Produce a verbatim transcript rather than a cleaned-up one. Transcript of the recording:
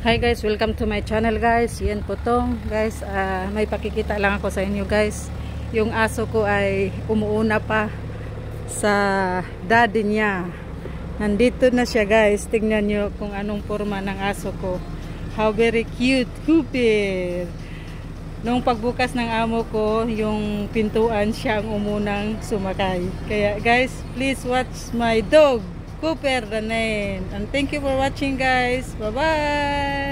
Hi guys, welcome to my channel guys. Yan po tong guys, uh, may pakikita lang ako sa inyo guys. Yung aso ko ay umuuna pa sa daddy niya. Nandito na siya guys. Tingnan nyo kung anong forma ng aso ko. How very cute, Cooper. Nung pagbukas ng amo ko, yung pintuan, siya ang umunang sumakay. Kaya guys, please watch my dog, Cooper the name. And thank you for watching guys. Bye bye.